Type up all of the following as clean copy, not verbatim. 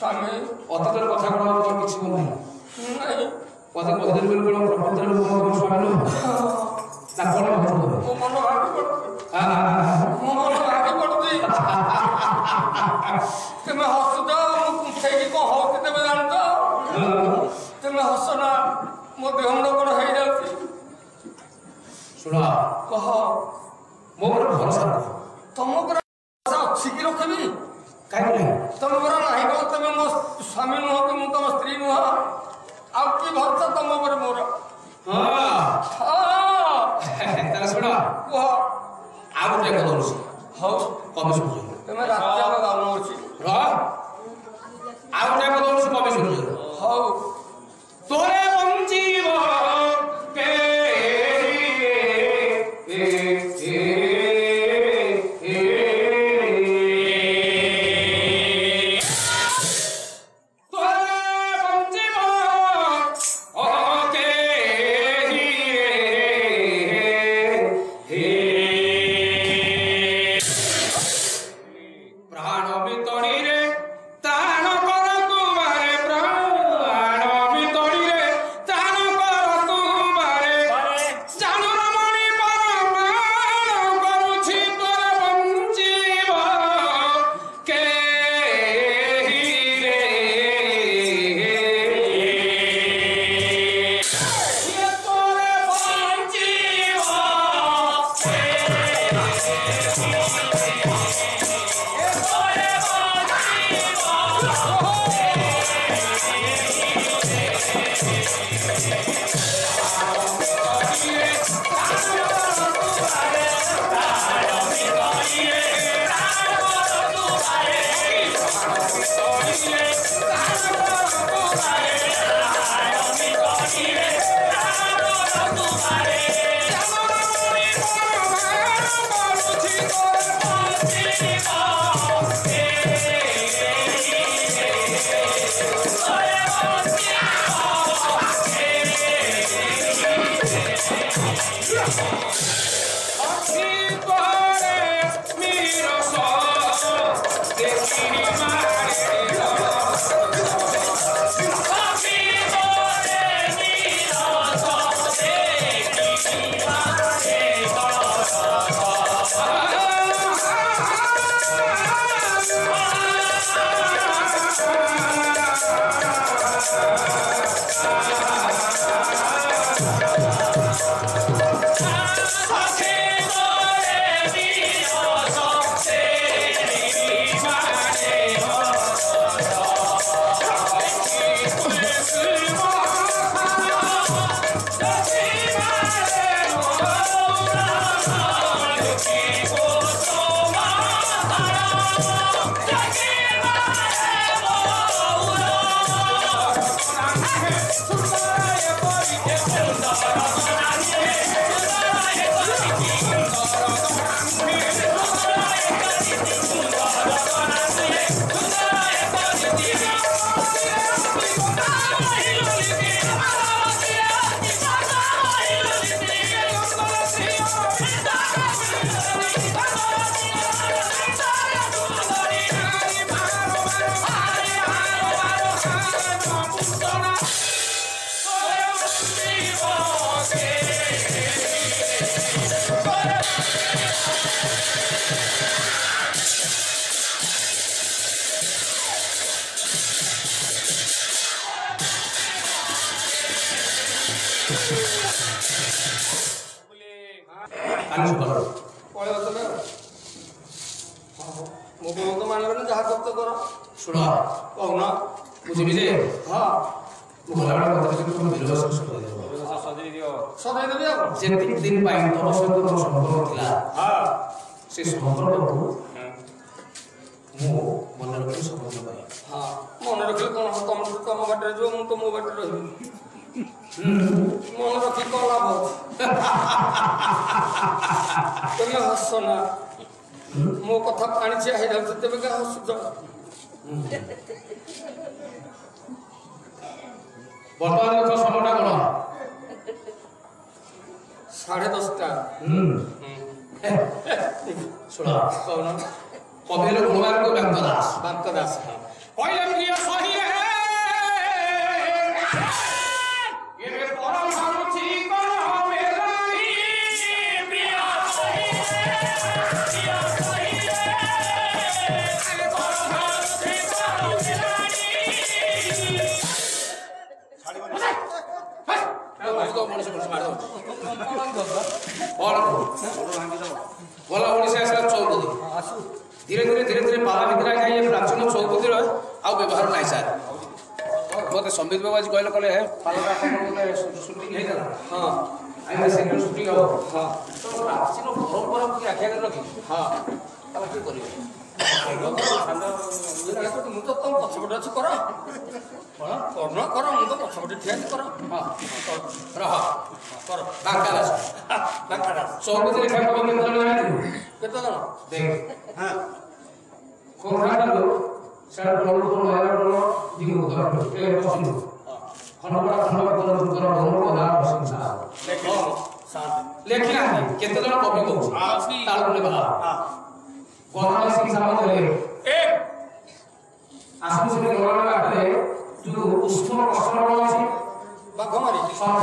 स्वामी ଅତୀତର କଥା ଗୁଡ଼ା କିଛି ମନେ ନାହିଁ नहीं ଅତୀତ ପ୍ରକୃତରେ ସ୍ୱାମୀ ନା କଣ मो मन भागी पड़ती मो मन भागी पड़ती तुम्हें हसुद कुंठे कौन हो तेज जानत तुम्हें हसना मो देह मुंड कौन हो जाती ଶୁଣ कह ମୋ ଉପରେ ଭରସା ରଖ तुम अच्छी कि रखी କାହିଁକି ନାହିଁ तुम मोर नहीं कह तुम मो स्वामी नुह कि मुझ तुम स्त्री नुह आउ कि भरोसा तुम मोर ହଁ ତାହେଲେ ଶୁଣ कह ଆଉ ଗୋଟେ ଏକ ଦଉଛି ହଉ କବି ସୂର୍ଯ୍ୟ ତୁମେ ରାତି ଯାକ ଗାଉନ ଅଛି ଆଉ ଗୋଟେ ଏକ ଦଉଛି କବି ସୂର୍ଯ୍ୟ ହଉ ତୋରେ ବଞ୍ଚିବ मो कथा पानी चिया हो जाऊँ तेज क्या हसुच बर्तमान समयटा कौन 10:30 शुण कवि गुणवान को बांक दास କହିଲେ ପ୍ରିୟ ସହି ରେ ଏବେ ପର ଭାବୁଛି କଣ ବେଲାଣି ପ୍ରିୟ ସହି ରେ ପ୍ରିୟ ସହି ରେ ପର ଭାବୁଛି କଣ ବେଲାଣି ମଣିଷ ମାର ଭଲ ଓଡ଼ିଶା ଆସିଲା ଚୌପଦୀ ଧୀରେ ଧୀରେ ପାଲା ଭିତରେ ଖାଇ ପ୍ରାଚୀନ ଚୌପଦୀର ଆଉ ବ୍ୟବହାର ନାହିଁ ସାର୍ ମୋତେ ସମ୍ବିତ ବାବୁ ଆଜି କହିଲେ ପାଲାଟା ଆପଣଙ୍କର ସୁଟିଂ ହେଇଗଲା ହଁ ଆଜ୍ଞା ସେକେଣ୍ଡ ସୁଟିଂ ହବ ହଁ ପ୍ରାଚୀନ ପରମ୍ପରାକୁ କି ଆଖି ଆଗରେ ରଖି ହଁ ତାହେଲେ କିଏ କରିବେ ମୁଁ ତ ତମ ପଛପଟେ ଅଛି କର କର ମୁଁ ତ ପଛପଟେ ଠିଆ ଅଛି କର ରହ କର ଚୌପଦୀରେ କେତେ ଜଣ ଦେଖ ଲେଖିନାହାନ୍ତି କେତେ ଜଣ କବି କହୁଛି ବାଘମାରୀ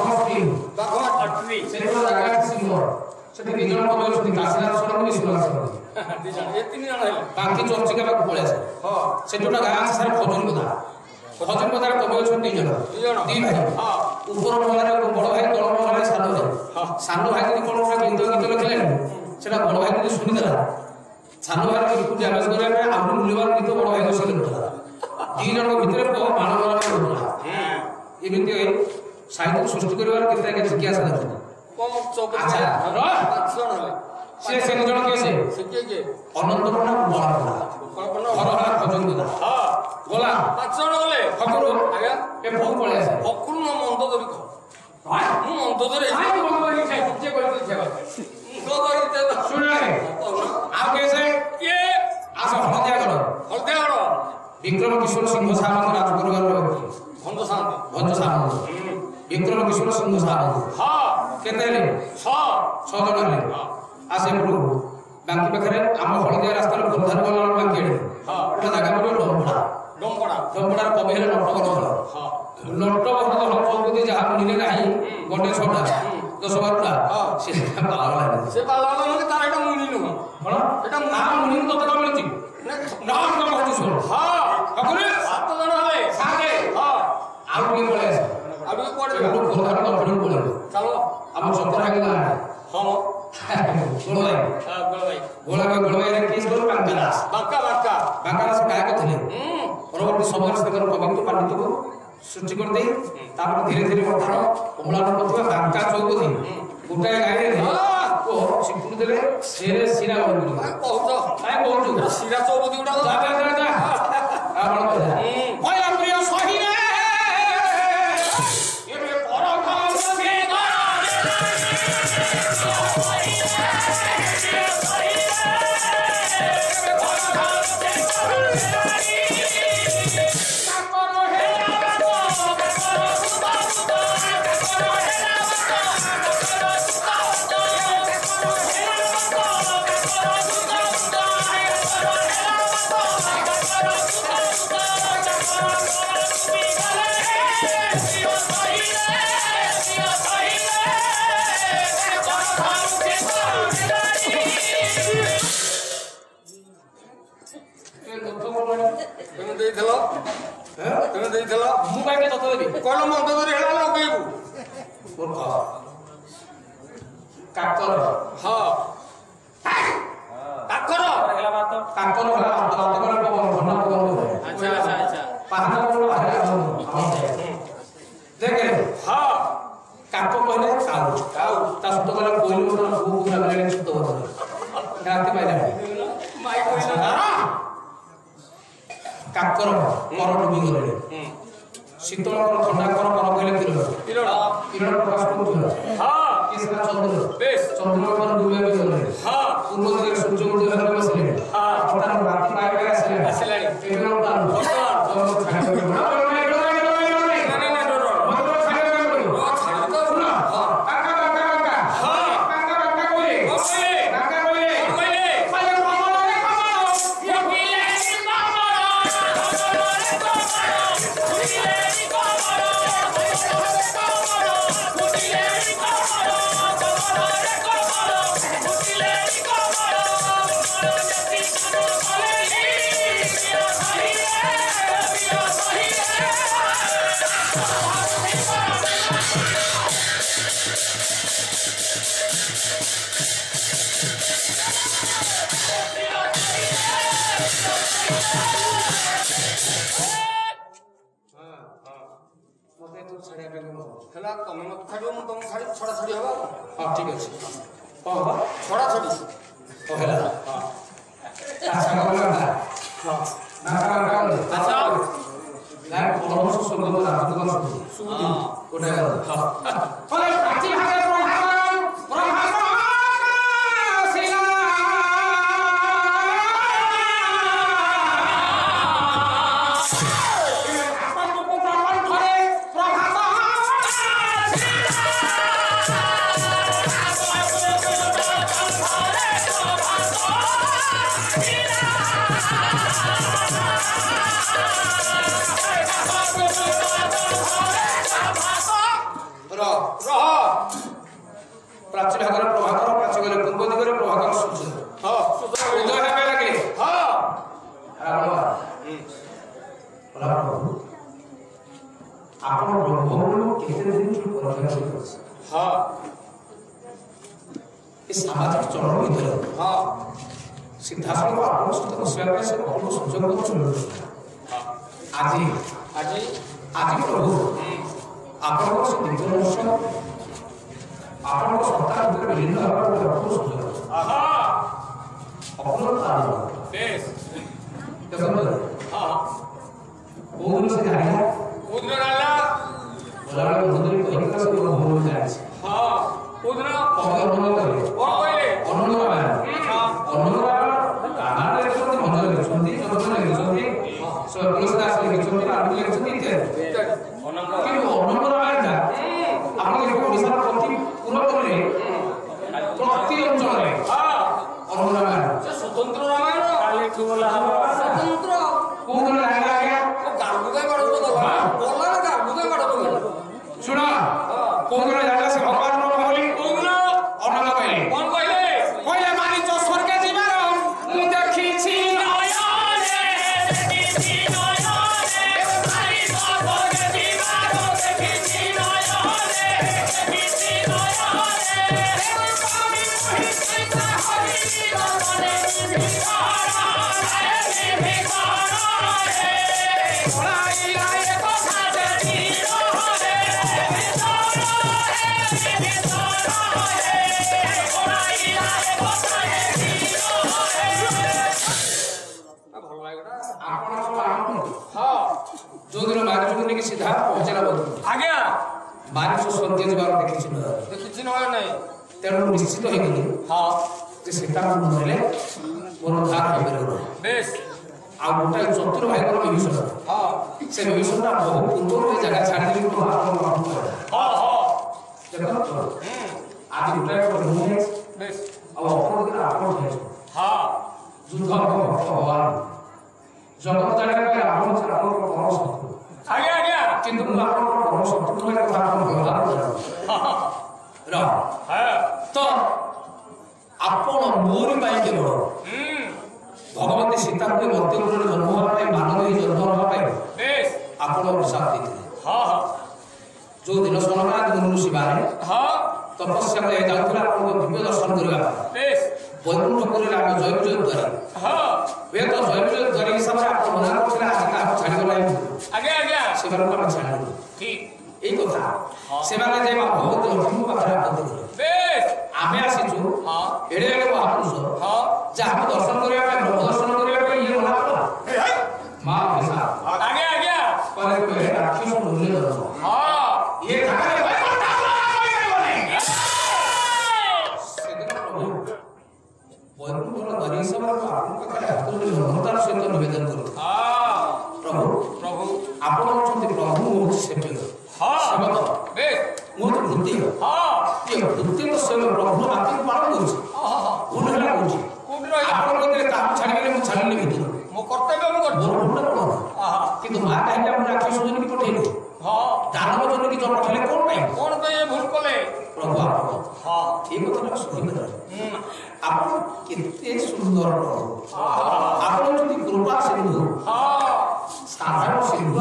ସେଠି ଦି ଜଣ କବି ଅଛନ୍ତି କାଶୀନାଥ ସରସ୍ୱତୀ ଶିବନାଥ ଏ 3 ଜଣ ହେଲେ ବାଙ୍କି ଚର୍ଚ୍ଚିକା ପାଖକୁ ପଳେଇ ଆସେ ସେଠି ଗୋଟେ ଗାଁ ଅଛି ସାର୍ ଖଜୁରୀପଦାରେ କବି ଅଛନ୍ତି 2 ଜଣ 2 ଭାଇ ଉପର ମହଲାରେ ବଡ଼ ଭାଇ ତଳ ମହଲାରେ ସାନ ଭାଇ ଯଦି କ'ଣ ଗୋଟେ ଗୀତ ଲେଖିଲେନି ସେଟା ବଡ଼ ଭାଇ ଯଦି ଶୁଣିଦେଲା ସାନ ଭାଇର ଗୀତକୁ ଡ୍ୟାମେଜ କରିବା ପାଇଁ ଆହୁରି ମୂଲ୍ୟବାନ ଗୀତ ବଡ଼ ଭାଇ ବସି ଲେଖୁଥିଲା 2 ଜଣଙ୍କ ଭିତରେ ବାଣ ମାରା ହେଉଥିଲା ଏମିତି ସାହିତ୍ୟ ସୃଷ୍ଟି କରିବାର କେତେ ଜିଜ୍ଞାସା ଦେଖୁଥିଲା ସେ 2 ଜଣ କିଏ ସେ ଅନନ୍ତ ପଣ୍ଡା ହରହରା ଖଜୁରୀପଦା ଗଲା 5 ଜଣ ଗଲେ ଫକରୁ ଆଜ୍ଞା ଏ ବହୁତ ପଳେଇ ଆସେ ଫକରୁ ନ ମନ୍ଦ ଧରି ମୁଁ ମନ୍ଦ ଧରି ଆଉ କିଏ ଆସ ହଳଦିଆଗଡ଼ ବିକ୍ରମ କିଶୋର ସିଂହ ସାମନ୍ତ ରାଜପରିବାରର ବ୍ୟକ୍ତି ଭଞ୍ଜ ସାମନ୍ତ ବିକ୍ରମ କିଶୋର ସିଂହ ସାମନ୍ତ କେତେ ହେଲେ 6 ଜଣ ହେଲେ ଆସେ ଏପଟକୁ ବାଙ୍କି ପାଖରେ ଆମ ହଳଦିଆ ରାସ୍ତାର ଗୋଧାର ଗଲା ବାଙ୍କି ଗୋଟେ ଜାଗା ପଡ଼ିବ ଡମ୍ପଡ଼ା କବି ହେଲେ ନଟବରଧର ଚୌପଦୀ ଯାହା ମିଳିଲେ ନାହିଁ ଗୋଟେ 6ଟା 10-12ଟା ସେ ପାଲା ତାର ଏଇଟା ମୁନି ନୁହଁ କ'ଣ ଏଇଟା ମୁନି ତତେ କ'ଣ ମିଳୁଛି ନା କହୁଛୁ ଶୁଣ 7 ଜଣ ହେଲେ ଆଉ କିଏ ପଳେଇ ଆସେ ଆଉ ଟିକେ କୁଆଡ଼େ ଗୋଧାର ଦକ୍ଷିଣକୁ ପଳେଇବ ଚାଲ ଆମ ସତର ଆগে ଗାଁ ଗୋଳବାଇ କେସ୍ କରୁ ବାଙ୍କା ଗାୟକ ଥିଲେ ପରବର୍ତ୍ତୀ ସମୟରେ ତାଙ୍କର କବିତ୍ୱ ପାଣ୍ଡିତ୍ୟକୁ ସୃଷ୍ଟି କରିଦେଇ ତାପରେ ଧୀରେ ଧୀରେ ବର୍ତ୍ତମାନ ଅମ୍ଳାନ କରୁଥିବା ବାଙ୍କା ଚୌପଦୀ ଗୋଟାଏ ଗାଈରେ ସିପୁଡ଼ି ଦେଲେ ସେରେ ଶିରା କହୁଛୁ ଶିରା ଚୌପଦୀ ଗୁଡାକ ପ୍ରିୟ ସହିରେ ଏବେ ପର তুমি ଦେଇଥିଲ ମୁଁ କାହିଁକି ତତେ ଦେବି କଣ ମନ୍ଦ ଧରି ହେଲା ଲଗେଇବୁ କାକର ହଁ କାକର ହେଲା ଭାତ କାକର ହେଲା ଦେଖେ ହଁ କାକ କହିଲେ କାଉ କାଉ ତା ସହିତ କହିଲେ କୋଇଲି ରାତି ପାଇଲା କାକର କର ଡୁବି ଗଲେଣି ଶୀତଳ କର ଥଣ୍ଡା କର କହିଲେ କିରଣ ପ୍ରକାଶ କରୁଥିଲା ଚନ୍ଦ୍ର କର ଡୁବିବା ଗଲେଣି ପୂର୍ବ ଦିଗରେ ସୂର୍ଯ୍ୟ ଉଦୟ ହେବାକୁ ବସିଲେଣି ରାତି ପାଇବାରେ ଆସିଲାଣି ହେଲା ତମେ ମତେ ଛାଡ଼ିବ ମୁଁ ତମକୁ ଛାଡ଼ି ଛଡ଼ା ଛାଡ଼ି ହବା। ହଁ ଠିକ ଅଛି। କଣ ହବା? ଛଡ଼ା ଛାଡ଼ି। ହେଲା ଆଚ୍ଛା କଣ ହେଲା? ହଁ ନା କଣ ଆଚ୍ଛା ନା ପରମର୍ଶ ସ୍ୱର୍ଗ ରାଜଦୂତ ସୁବୁଧି କୋଟା ଗଲା। ହଁ ପରେ ପ୍ରାଚୀ ଭାଗରେ प्राची भागर प्रभाकर प्राची गले पूर्व दिगरे प्रभाकर सूर्य हां उदय हेबे लागे हां आपण ब्रह्मनु केते दिन परीक्षा करछ हां इस सामाजिक चरण भीतर हां सिद्धार्थ आपण सहित बसिया से बहुत सुजोग करछ आज प्रभु आपण से दिव्य आपको सत्ता भीतर लीन होगा तो आपको सुझाव आहा अपना तार बेस देखो हां ओदन से जाएगा ओदन डाला बोला ओदन को एक से वो हो जाए हां ओदन पकड़ लो करे और कोई अनुनय हां अनुनय गाना देखो मजा लेछंती जरूर लेछंती सर्विस दास लेछंती आदि लेछंती के अनुनय आइला आपण जो ओडिसा प्रति पूर्वतरे प्रति अंचल अनुनय से स्वतंत्र रामायण काली बोला स्वतंत्र कोन लागला आज्ञा ओ गाबुगा बडतो बाबा बोला ना गाबुगा बडतो सुना कोन लागला से भगवान नो बोली कोन अनुनय कहले कोन कहले कहले मारी जो स्वर्ग जीवार मु देखिछि नयने देखिछि नयने मारी जो स्वर्ग जीवार देखिछि नयने देखिछि जो दिन बारिश के सीधा पहुंचला बोल आज्ञा बारिश स्वर्ग जीवार देखिछि नहीं तेणु निश्चित हो गली हां जे सेटा नले मोर धार हेबे बेस आ गोटा चतुर भाई को विभीषण हां से विभीषण बहुत पूर्व जगह छाड़ दिली तो आपन हां हां देखो आज गोटा को बेस अब अपन दिन आपन है हां युद्ध भगवान जगत जाने का आपन से आपन को परम शत्रु आगे आगे किंतु आपन को परम शत्रु का कथा आपन व्यवहार हां रा हां तो आपण मोर पाई केवल भगवती सीता के मध्यपुर जन्म होबा पाई मानव जन्म होबा पाई बेस आपण प्रसाद देथिले हां हां जो दिन सोननाथ गुरु शिवाने हां तपस्या ले जाउथला आपण को दिव्य दर्शन करबा बेस वैकुंठपुर रे आमे जय जय द्वार हां वे तो जय जय द्वार हिसाब से आपण बना करथला आपण छाडी गलाई आगे आगे से बार छाडी ठीक এই কথা সেমানে যে বহুত অভিমুখ পাখরে আপত্তি করে বেশ আমি আসিছু হ্যাঁ এড়ে এড়ে মহাপুরুষ হ্যাঁ যা আমি দর্শন করিবা পাই ব্রহ্ম দর্শন করিবা পাই ইয়ে মনা কলা মা ভাষা আগে আগে পরে কহে রাক্ষস নলে ধরো হ্যাঁ ইয়ে জায়গায় ভাই কথা বলে সেদিন প্রভু বৈকুণ্ঠর দ্বারী হিসাবে আপন কথা আত্মজীবন মমতার সহিত নিবেদন করি হ্যাঁ প্রভু প্রভু আপন হচ্ছেন প্রভু হচ্ছে সেবক हां सबक बेस मोत वृत्ति हां ये वृत्ति तो सब प्रभु आत्म पालन करू हां हां कोन हला करू कोन रही आपण को काम छाडी गेले मु छाडी लेबी मो कर्तव्य मु कर हां किंतु मा कहले हम राक्षस जन की पठेलो हां दानव जन की जन पठेले कोन पे ये भूल कोले प्रभु आप हां ये कथा सुनि कर आपण केते सुंदर प्रभु आपण जदी कृपा सिंधु हां साधारण सिंधु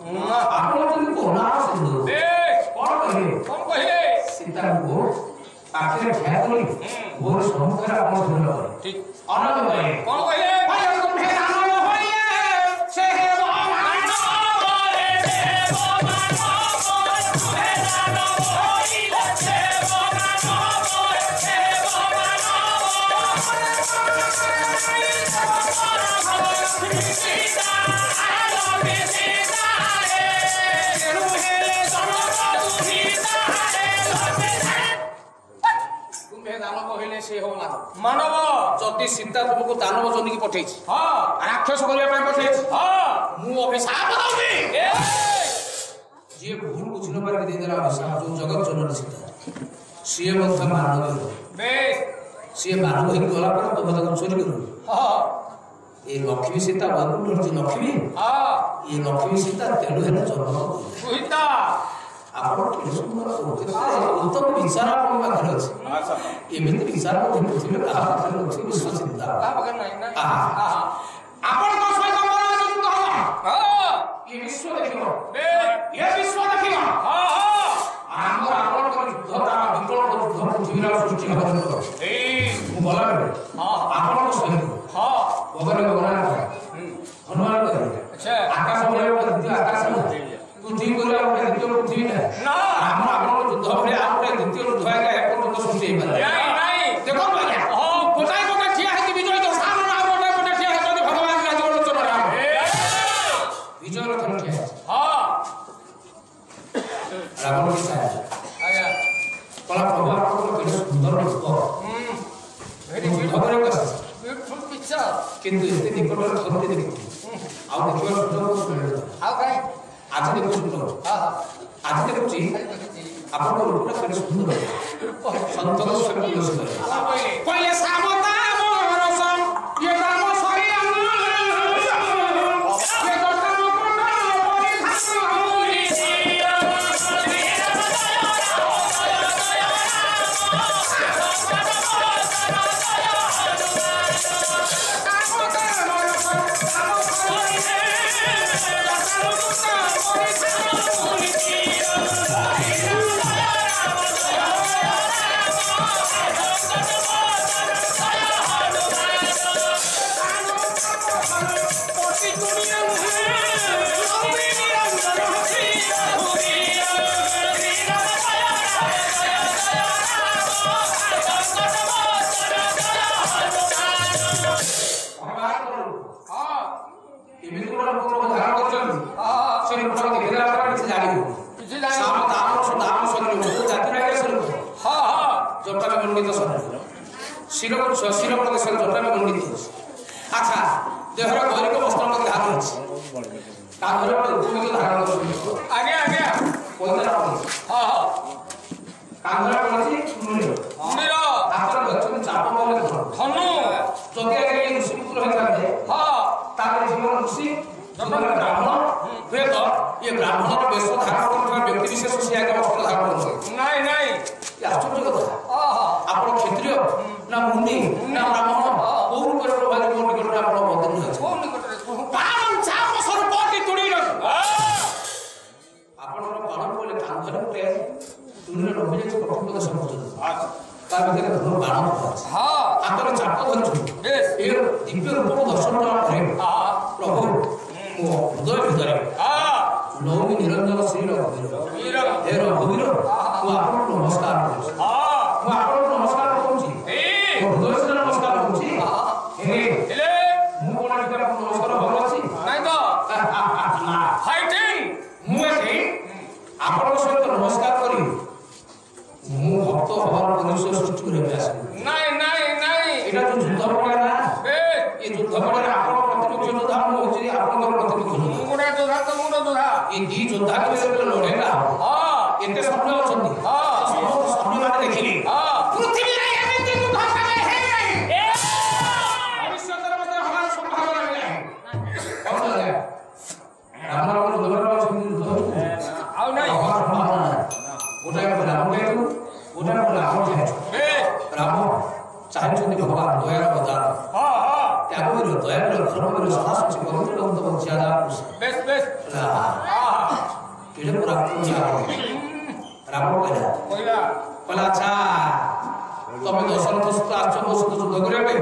आपण जदी कोना सिंधु देख कोन कहले सीता को ପାଖରେ ଠିଆ କରି ମୋର ସମ୍ମୁଖରେ ଆପଣ ଧନ୍ୟ କରେ ଠିକ ଆନନ୍ଦ କରେ କଣ କହିଲେ ଭାଇ ତୁମେ ରାମ ହୋଇଏ ସେ ହେବ ମାନବରେ ଦେବ ମାନବରେ ତୁମେ ରାମ ହୋଇଲେ ଦେବ ମାନବରେ ଦେବ ମାନବରେ ସୀତା ଆଲୋକେ ସୀତା ରେ ତେଣୁ ହେଲେ ଜନକ ଦୁହିତା ରେ ତୁମେ ଦାନବ କହିଲେ ସେ ହବ ମାନବ ଯଦି ସୀତା ତୁମକୁ ଦାନବ ଜନିକି ପଠେଇଛି ହଁ ରାକ୍ଷସ କରିବା ପାଇଁ ପଠେଇଛି ହଁ ମୁଁ ଅଭିଶାପ ଦଉଛି ଯିଏ ଭୁଲ ବୁଝି ନ ପାରିକି ଦେଇଦେଲା ଅଭିଶାପ ଯୋଉ ଜଗତ ଜନନୀ ସୀତା ସିଏ ମଧ୍ୟ ମାନବ ବେଶ ସିଏ ମାନବ ହେଇକି ଗଲା ପରେ ତୁମ ତାକୁ ଚୋରି କରୁ ହଁ ଏ ଲକ୍ଷ୍ମୀ ସୀତା ବୈକୁଣ୍ଠର ଯେ ଲକ୍ଷ୍ମୀ ହଁ ଏ ଲକ୍ଷ୍ମୀ ସୀତା ତେଣୁ ହେଲେ ଜନ୍ମ ସୁହିତା ଆପଣ କେତେ ସୁନ୍ଦର କହୁଥିଲେ ଉତ୍ତମ ବିଚାର ଆପଣଙ୍କ ପାଖରେ ଅଛି ଏମିତି ବିଚାର ପୃଥିବୀରେ କାହା ପାଖରେ ଅଛି ବିଶ୍ୱ ଚିନ୍ତା ଆପଣଙ୍କ ସହିତ ମୋର ଯୁକ୍ତ ହବ ଏ ବିଶ୍ୱ ଦେଖିବ ଏ ବିଶ୍ୱ ଦେଖିବ ଆମର ଆପଣଙ୍କ ଯୁଦ୍ଧ ତା ବିକଳ୍ପ ଯୁଦ୍ଧ ପୃଥିବୀର ସୃଷ୍ଟି ହେବ ମୁଁ ଗଲାବେଳେ ଆପଣଙ୍କ ସହିତ ଭଗବାନ ହନୁମାନ ଆକାଶ ବଳୟ ଦ୍ୱିତୀୟ ଆକାଶ ପୃଥିବୀ କରିବା ଗୋଟେ ଦ୍ୱିତୀୟ ପୃଥିବୀ ନାହିଁ ଆମ ଆପଣଙ୍କ ଯୁଦ୍ଧ ଭଳି ଆଉ ଗୋଟେ ଦ୍ୱିତୀୟ ଯୁଦ୍ଧ ଆଜ୍ଞା ଏପର୍ଯ୍ୟନ୍ତ ସୃଷ୍ଟି ହେଇପାରେ ଦେଖନ୍ତୁ ଆଜ୍ଞା ଗୋଟାଏ ଗୋଟାଏ ଠିଆ ହେଇକି ବିଜୟ ଦର୍ଶାନ ଆଉ ଗୋଟାଏ ଗୋଟାଏ ଠିଆ ହେଇଛନ୍ତି ଭଗବାନ ରାଜବଲୋଚନ ରାମ ବିଜୟ ରଥ ଠିଆ ହେଇଛି ରାବଣ କି ସାହାଯ୍ୟ କଲା ପ୍ରଭୁ ଆପଣଙ୍କର କେତେ ସୁନ୍ଦର ରୂପ କିନ୍ତୁ ଏତେ ନିକଟରେ ଥରଟେ ଦେଖୁଛୁ ଆଉ ଦେଖିବାର ସୁଯୋଗ ଆଜି ଦେଖୁଛୁ ଆଜି ଦେଖୁଛି ଆପଣଙ୍କ ରୂପଟା କେତେ ସୁନ୍ଦର ସନ୍ତୋଷ କହିଲେ ସାମତା আচ্ছা দেহর গৈরিক বস্ত্র মধ্যে ধারণ আছে তার ঘরে উপমিত ধারণ করছে আগে আগে কোনটা হ্যাঁ হ্যাঁ কাঙ্গরা করছে মুনির আপনার গচ্ছন চাপ বলে ধনু যদি আগে এই ঋষি পুত্র হয়ে থাকে হ্যাঁ তার জীবন ঋষি জীবন ব্রাহ্মণ হয়ে তো এই ব্রাহ্মণর বেশ ধারণ করুଥିବା ব্যক্তি বিশেষ সে আগে বস্ত্র ধারণ করছে নাই নাই আশ্চর্য কথা ଆପଣ କ୍ଷତ୍ରିୟ ନା ମୁନି ନା ବ୍ରାହ୍ମଣ କୋଉ ରୂପରେ ପ୍ରଭାତ କୋଉ ନିକଟରେ ଆପଣ ବଦଳି ଅଛି କୋଉ ନିକଟରେ ଚାପ ସ୍ୱରୂପଟି ତୁଡ଼ିର ଆପଣଙ୍କର ବାଣ ବୋଲେ କାନ୍ଧରେ ଗୋଟେ ତୁଡ଼ିରେ ରଖିଯାଇଛି ପ୍ରଥମ କଥା ସମ୍ପୂର୍ଣ୍ଣ ତା ଭିତରେ ଧନୁ ବାଣ ଅଛି ହାତରେ ଚାପ ଧରିଛୁ ଏ ଦିବ୍ୟ ରୂପକୁ ଦର୍ଶନ କଲା ପରେ ପ୍ରଭୁ ମୋ ହୃଦୟ ଭିତରେ ନୌମି ନିରଞ୍ଜନ ଶ୍ରୀ ରଘୁବୀର ହେ ରଘୁବୀର ମୁଁ ଆପଣଙ୍କୁ ନମସ୍କାର କରୁଛି ମୁଁ ଆପଣଙ୍କୁ ନମସ୍କାର କରୁଛି ହୃଦୟ ଶ୍ରୀ ନମସ୍କାର କରୁଛି ମୁଁ କଣ ଭିତରେ ନମସ୍କାର ଭଲ ଅଛି ନାଇଁ ତ ଫାଇଟିଂ ମୁଁ ଏଠି ଆପଣଙ୍କ ସହିତ ନମସ୍କାର କରି ମୁଁ ଭକ୍ତ ହବାର ପରିବେଶ ସୃଷ୍ଟି କରିବାକୁ ଆସିବି ନାଇଁ ନାଇଁ ନାଇଁ এটা তো যুদ্ধ পড়ে না এই যুদ্ধ পড়ে আপনার প্রতিপক্ষ যোদ্ধা মু হচ্ছে আপনার প্রতিপক্ষ যোদ্ধা মুড়া যোদ্ধা তো মুড়া যোদ্ধা এই দুই যোদ্ধা কে যেতে লড়ে না এতে স্বপ্ন অଛନ୍ତି স্বপ্ন মানে দেখিলি পৃথিবীরে এমনি যুদ্ধ কেবে হে নাই ভবিষ্যতের মধ্যে হওয়ার সম্ভাবনা নাই কেমন লাগে আপনার কোন যোদ্ধারা অଛନ୍ତି যুদ্ধ আও নাই ওটাই বলে আমরা একটু ওটাই বলে আমরা রাম চাইছেন ভগবান দয়ার অবতার ত্যাগ করে দয়া করে ধর্ম করে সদাসচি পবিত্র বন্ধু জ্যাদা বেশ বেশ কেড়ে পুরা রাম কইলা কইলা কইলা আচ্ছা ତମେ ଦଶରଥ ସହିତ ଆଶ୍ଚ ମୋ ସହିତ ଯୁଦ୍ଧ କରିବା ପାଇଁ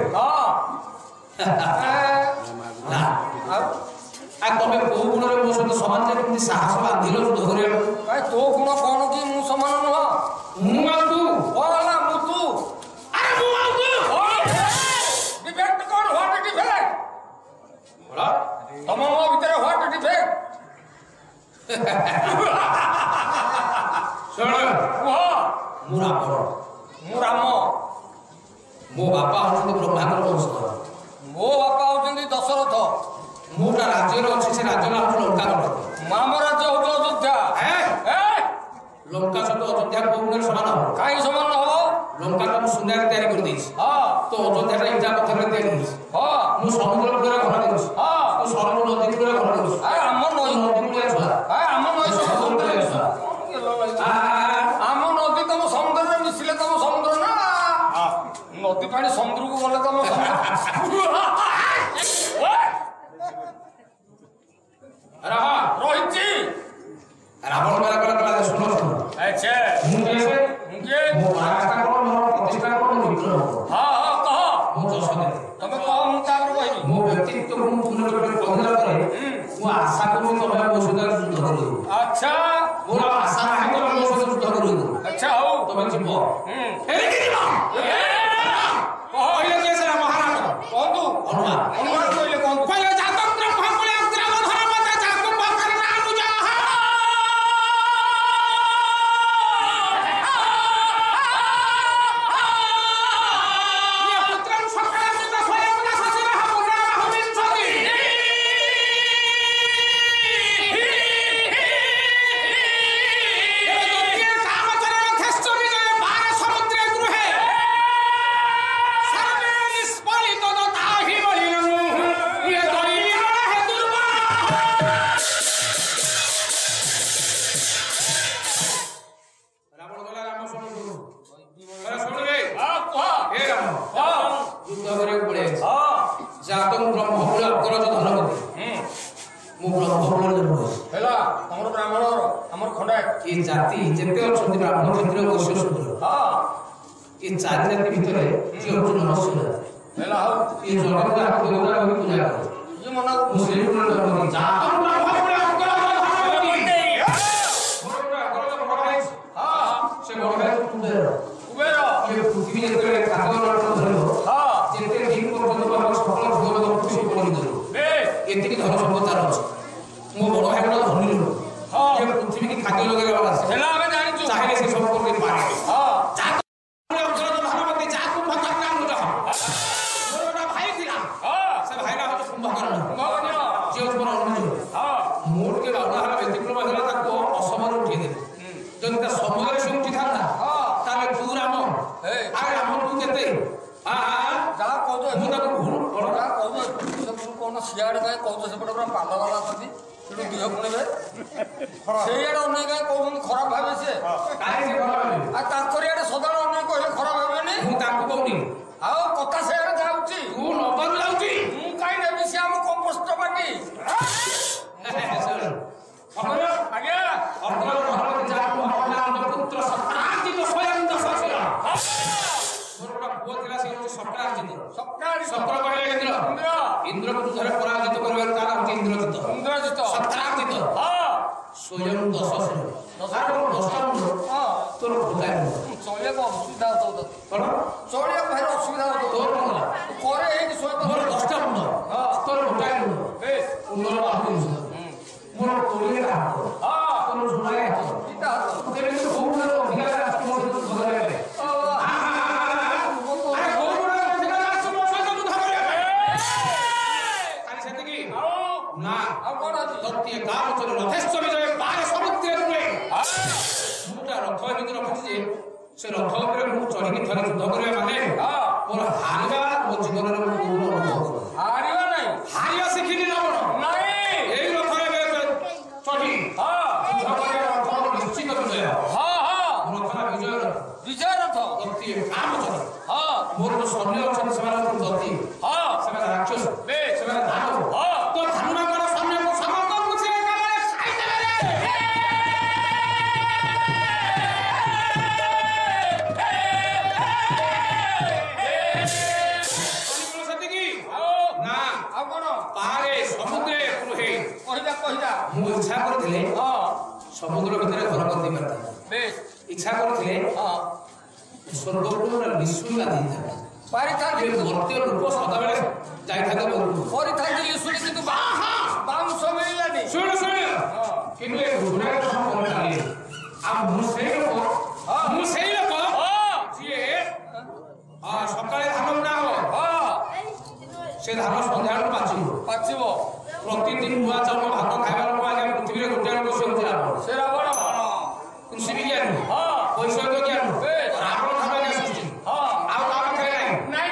ତମେ କୋଉ ଗୁଣରେ ମୋ ସହିତ ସମାନ ଯେ କେମିତି ସାହସ ବାନ୍ଧିଲ ଯୁଦ୍ଧ କରିବା ପାଇଁ? ତୋ ଗୁଣ କଣ କି ମୁଁ ସମାନ ନୁହଁ? ମୁଁ ଆଉ ତୁ ହେଲା ମୁଁ ତୁ ମୁଁ ଆଉ ତୁ ডিফেক্ট কোন হোয়াট ডিফেক্ট তম মো ভিতরে হোয়াট ডিফেক্ট ଶୁଣ ମୁଁ ରାମ ମୋ ବାପା ହଉଛନ୍ତି ବ୍ରହ୍ମାଙ୍କର ବଂଶଧର ମୋ ବାପା ହଉଛନ୍ତି ଦଶରଥ ମୁଁ ଗୋଟେ ରାଜ୍ୟରେ ଅଛି ସେ ରାଜ୍ୟ ନାମ ହଉଛି ଲଙ୍କା ଗଡ଼ ଆମ ରାଜ୍ୟ ହଉଛି ଅଯୋଧ୍ୟା ଲଙ୍କା ସହିତ ଅଯୋଧ୍ୟା କୋଉ ଗୁଣରେ ସମାନ ହବ? କାହିଁ ସମାନ ହବ? ଲଙ୍କା ତ ମୁଁ ସୁନାରେ ତିଆରି କରିଦେଇଛି ତ ଅଯୋଧ୍ୟାଟା ଇଟା ପଥରରେ ତିଆରି ହେଇଛି ମୁଁ ସମୁଦ୍ର କୂଳରେ ଘର ଦେଉଛି ତୁ ସରଳ ନଦୀ କୂଳରେ ଘର ଦେଉଛି ଆମ ନଈ ନଦୀ କୂଳରେ ଛୁଆ ଆମ ନଈ ଆମ ନଦୀ ତମ ସମୁଦ୍ରରେ ମିଶିଲେ ତମ ସମୁଦ୍ର ନା ନଦୀ ପାଣି ସମୁଦ୍ରକୁ ଗଲେ ତମ ରହିଛି ରାବଣ ବେলা କଲା ଶୁଣ ଶୁଣ ମୋ ପରାକାଷ୍ଠା କଣ ମୋର ପ୍ରତିଷ୍ଠା କଣ ମୋ ବିଗ୍ରହ କହ ମୁଁ ଯଶ ଦେବି ତମେ କହ ମୁଁ ତାପରେ କହିବି ମୋ ବ୍ୟକ୍ତିତ୍ୱକୁ ମୁଁ ପୂର୍ଣ୍ଣ କହିଦେଲା ପରେ ମୁଁ ଆଶା କରୁଛି ତମେ ମୋ ସହିତ ଯୁଦ୍ଧ କରିବ ଆଚ୍ଛା ମୋର ଆଶା ନାହିଁ ତମେ ମୋ ସହିତ ଯୁଦ୍ଧ କରିବ ଆଚ୍ଛା ହଉ ତମେ ଯିବ କହିଲେ କିଏ ସେ ମହାରାଜ କହନ୍ତୁ ହନୁମାନ କହିଲେ କହନ୍ତୁ କହିଲେ ଜାତନ୍ତ୍ର ମହାବଳି ଅଗ୍ରମ ଧର୍ମତା ଜାକୁମ୍ଭ କର୍ଣ୍ଣାନୁଜ ଜାତି ଯେତେ ଅଛନ୍ତି ବ୍ରାହ୍ମଣ କ୍ଷତ୍ରିୟ ବୈଶ୍ୟ ଶୂଦ୍ର ଏ ଚାରି ଜାତି ଭିତରେ ଯିଏ ହଉଛି ନରସିଂହ ହେଲା ହଉ ଏ ଜଗତ ଆକୁ ଦେବତା ଭାବେ ପୂଜା କରେ ଇଏ ମନା ମୁଁ ସେଇ ଗୁଣ ଜନ୍ମ ଜାତ ବ୍ରହ୍ମପୁର ଅଗ୍ରଜ ଧର୍ମପତି ସେ ବଡ ଭାଇ କୁବେର ଏ ପୃଥିବୀ ଯେତେବେଳେ କାଗଜ ଧରିବ ଯେତେ ଦିନ ପର୍ଯ୍ୟନ୍ତ ଆମର ସକଳ ଭୋଗ ସେ କରିଦେବ ଏତିକି ଧନ ସମ୍ପତ୍ତି ଅଛି ମୋ ବଡ ଭାଇ ଗୁଣ ଧନୀ ଲୋକ पृथ्वी की खाद्य लगे वाला हेला हमें जानिछु चाहे से सब कर पारे जात अक्षर धर्मपति जाकुम्भ कर्णानुज मोरना भाई थिला से भाईला हो कुंभकर्ण जे ऊपर अनुज मोर के बाबा हला व्यतिक्रम हला ताको असमर उठी दे जन ता समय से उठी था ताले तू राम ए आ राम तू केते जा कहतो मु ताको भूल बडा कहतो तू कोन सियाड गाय कहतो से बडा पाला वाला अछी सेटू दिह पुणेबे सेयाड अनेक गाय कहउन खराब भाबे से काहे से खराब भाबे आ ताकरियाडे सदाळ अनेक कहले खराब भाबेनी मु ताको कहउनी आ कथा सेयाड जाउची तू नबर जाउची मु काई नेबी से हम कंपोस्ट पार्टी अपना आगे अपना भगवती जातु भगवान पुत्र सत्राजित स्वयं दशशिला मोरटा पुओ थिला से सत्राजित सत्र कहले इंद्र को धरे पराजित करबे तार हम इंद्रजित सत्राजित स्वयं दशशिला दशर दशर तोर भुलाय चले को असुविधा होतो कोन चले भाई असुविधा होतो तोर कोन करे हे कि सोय मोर 10टा मुंड तोर भुलाय बेस उंदर बाहु मोर तोले हाथ तोर झुलाय हाथ इता हाथ तेरे तो बहुत बड़ा अधिकार है मोर तो भगाय दे अरे बहुत बड़ा अधिकार है मोर से तो धर खाली सेति की ना अब कोन अछि धरती काम चलो रथेश्वर विजय बारे समुद्र रे मुटा रथ ভিতর रखछि जे से रथ ऊपर मु चढ़ी के थरे युद्ध करबे माने मोर हारिबा मो जीवन रे मु पूर्ण अनुभव हारिबा नहीं हारिबा सिखिनी रावण नहीं एई रथ रे चढ़ी युद्ध करे रथ निश्चित विजय रथ विजय रथ गति काम चले मोर तो सैन्य अछन सेमान गति सेमान राक्षस बे सेमान दानव तो धनुमा कर सैन्य को समर्थ कुछ रे कामरे खाई देबे रे ସମୁଦ୍ର ଭିତରେ ଘର କରିଦେଇ ପାରିଥାନ୍ତେ। ବେଶ ଇଚ୍ଛା କରିଥିଲେ ହଁ ସ୍ୱର୍ଗପୁର ନିଶୁ ଗାଧେଇ ପାରିଥାନ୍ତି ମର୍ତ୍ତ୍ୟ ଲୋକ ସଦାବେଳେ ଯାଇଥାନ୍ତେ କରିଥାନ୍ତି ଲିଶୁଣି କିନ୍ତୁ ବାଉଁଶ ମିଳିଲାନି। ଶୁଣ ଶୁଣ କିନ୍ତୁ ଏ ଘୋଡ଼ାରେ କଣ କରିଥାନ୍ତି ଆଉ ମୁଁ ସେଇ ଲୋକ ଯିଏ ସକାଳେ ଧାନ ବୁଣା ହବ ସେ ଧାନ ସନ୍ଧ୍ୟାବେଳକୁ ପାଚିବ ପ୍ରତିଦିନ ନୂଆ ଚାଉଳ ଭାତ ଖାଇବା ଲୋକ ଆଜ୍ଞା ପୃଥିବୀରେ ଗୋଟେ ଲୋକ ସେ ହଉଛି ରାବଣ। ସେ ରାବଣ କୃଷି ବିଜ୍ଞାନ ବୈଷୟିକ ଜ୍ଞାନ ରାବଣ ଠାରୁ ଆଜ୍ଞା ସୃଷ୍ଟି ଆଉ ତା ପାଖରେ ନାହିଁ।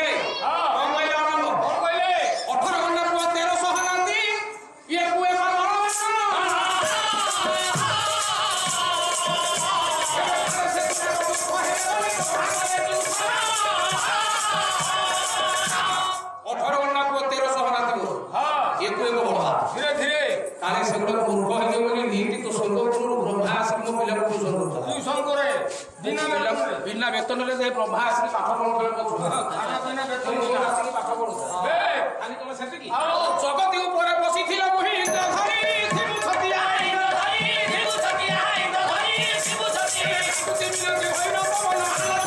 धीरे धीरे काले सेगुड़ा मूर्ख है जो बोली नीति तो स्वर्गपुर ब्रह्मा आसिक मो पिला को ट्यूशन करे बिना वेतन ले जाय ब्रह्मा आसिक पाठ पढ खाना बिना वेतन आसिक पाठ पढ बे खाली तले सेति की आओ जगत ऊपर बसिथिला मोहि धरी थिमु छतिया थिमु छतिया धरी थिमु छतिया तिमिले जे होइन पवन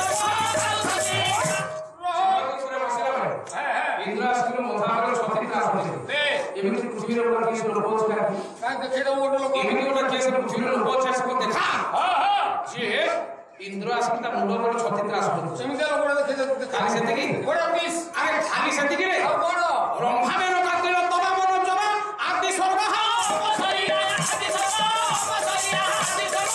इंद्र आसिक मथा पर छतिता आसि एमिति पृथ्वीर ऊपर केस लोक छै काय देखे दो गोटे लोक एमिति गोटे केस पृथ्वीर लोक छै से देखा जे इंद्र आसिक ता मुंड पर छतिता आसि सेमिति लोक देखे खाली सेति की गोटे पीस अरे खाली सेति की रे आ कोन ब्रह्मा में लोक दिल तबा मन जमा आदि सर्व अपसरिया आदि सर्व अपसरिया आदि सर्व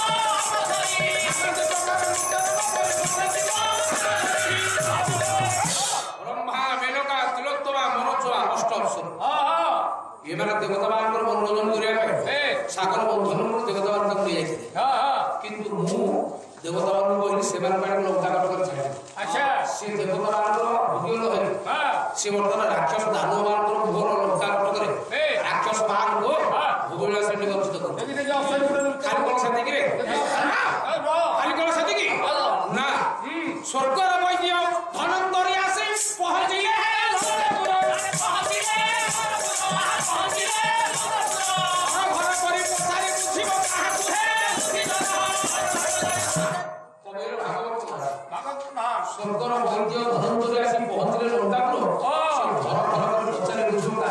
ब्रह्मा मेनका तिलोत्तमा मनोजवा अष्ट अप्सर ये मेरा देवता मानकर मनोरंजन करिया पे सागर बंधन देवता मान तक ले जाइथिले किंतु मु देवता मान कोइली सेवन पाणी लंका कटक छाडे अच्छा से देवता मान भोगिल है से वर्तमान राक्षस दानव मान भोर लंका कटक रे राक्षस मान को भोगिल से निवर्तित कर देखि जे अवसर खाली कोन सती की रे खाली कोन सती की ना स्वर्ग रे वैद्य धनंतरी आसे पहुंचिले स्वर्गर वैद्य धनंतरी आसी पहुंचले लंकापुर से घर घर पचारे बुझु का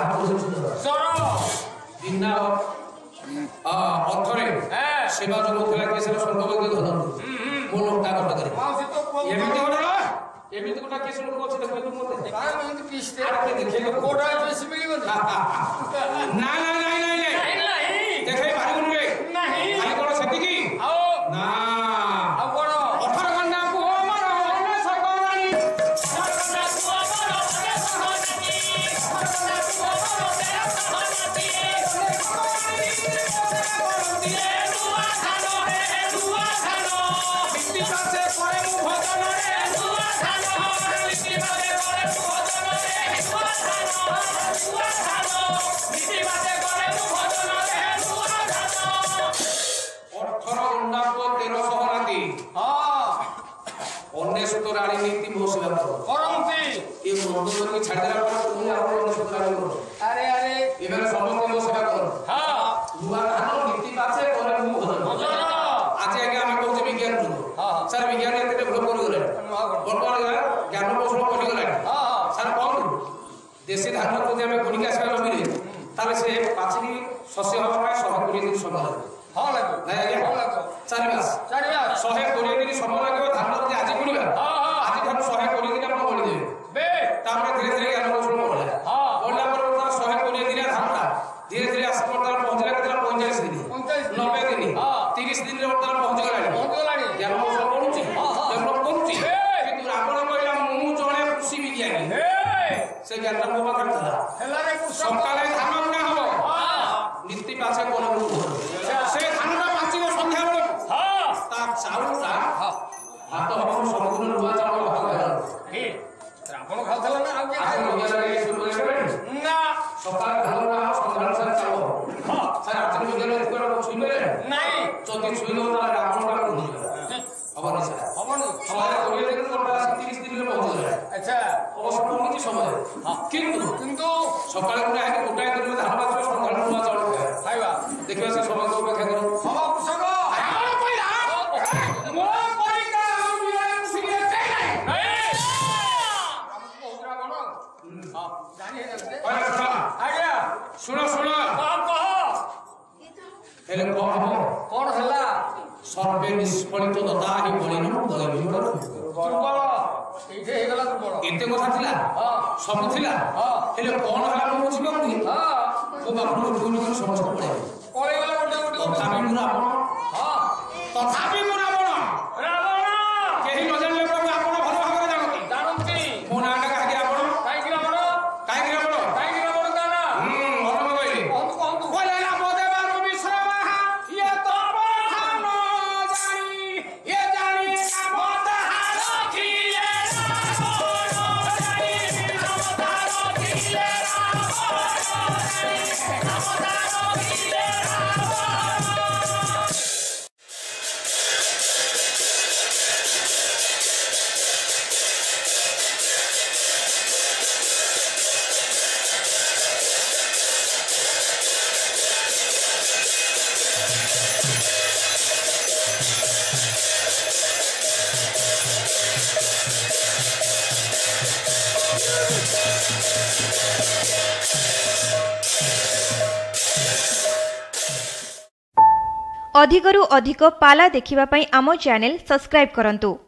बिना अर्थरे सेवा जो होतला के से स्वर्ग वैद्य धनंतरी मो लंका कट करे एमिति गोटा केस लोक अछि देखो तुम मते काय म्हणजे पिस्ते देखे कोडा पेस मिलिबो ना देखे भारी गुण रे नहीं खाली कोन सती की आओ ना आओ कोन 18 घंटा को मन मन सकरानी 18 घंटा को मन मन सकरानी 18 घंटा को मन रानी नीति मोसेवा करंती ये मंदिर को छाड़ देला पर तुम आपन सुतारी करो अरे ये मेरे समस्त मोसेवा करो हां दुआ खानो नीति पाछे करे मु भजन आज आगे हम कहू विज्ञान जुग हां सर विज्ञान एते डेवलप कर गले वर्तमान ज्ञान कौशल कर गले हां सर कोन देशी धान को जे हम गुणिका से लबिले ताले से पाछरी शस्य हवा का 120 दिन समय लागे हां लागे नहीं आगे हां लागे 4 मास 120 दिन समय लागे धान जे आज गुणिका आज धान 120 दिन हम बोली देबे बे तापर धीरे धीरे ज्ञान कौशल बढ़ला हां बढ़ला पर 120 दिन धानटा धीरे धीरे अस्पताल पहुंचला केतला 45 दिन 90 दिन 30 दिन रे वर्तमान पहुंच गलानी ज्ञान कौशल बढ़ुची डेवलप करूची किंतु आपण कहला मु जणे कृषि विज्ञानी से ज्ञान को पाकर था हेला रे सकाळे धान ना हो नीति पाछे कोन से धानटा पाचिबो संध्या बेला ता चाउलटा हाथ हम संपूर्ण रुआ चाउल भाग हे आपण खाउथला ना आउ के ना सकाळ धान ना संध्या से चाउल सर आपण विज्ञान एकर छुइले नहीं जति छुइलो ता आपनटा कोन हबनी सर हबनी हमारे कोरिया दिन कोटा 30 दिन में पहुंच गया अच्छा अवश्य पहुंची समय किंतु सकाळ गुना है गोटाय दिन में धान बात संध्या रुआ चाउल खाइबा देखियो से समय को अपेक्षा करो हम ଆଜ୍ଞା ଶୁଣ ଶୁଣ କହ ହେଲେ କଣ ହବ କଣ ହେଲା ସର୍ବେ ନିଷ୍ଫଳିତ ଦତା ହିଁ ବଳିନ ଦୁର୍ବଳ ଏଇଠି ହେଇଗଲା ଦୁର୍ବଳ ଏତେ କଥା ଥିଲା ସବୁ ଥିଲା ହେଲେ କଣ ହେଲା ମୁଁ ବୁଝିପାରୁନି ମୋ ବାପା ଭୁଲ କରି ସମସ୍ତେ ପଳେଇଗଲା ଗୋଟେ ତଥାପି ମୁଁ ରାବଣ ତଥାପି ମୁଁ ରାବଣ କେହି ନ ଜାଣିଲେ ପ୍ରଭୁ ଆପଣ ଭଲ ଭାବରେ ଜାଣନ୍ତି ଜାଣନ୍ତି ମୋ ନାଁଟା କାହିଁକି ରାବଣ କାହିଁକି ରାବଣ ତା ନା ଅନୁଭବ କହିଲି କହନ୍ତୁ କହିଲେ ରାମ ଦେବାର ବିଶ୍ରାମ ଇଏ ତ ପ୍ରଧାନ ଜାଣି ଇଏ ଜାଣି ରାମ ତାହାର ଥିଲେ अधिकरू अधिक पाला देखिबा पई आमो चैनल सब्सक्राइब करंतु।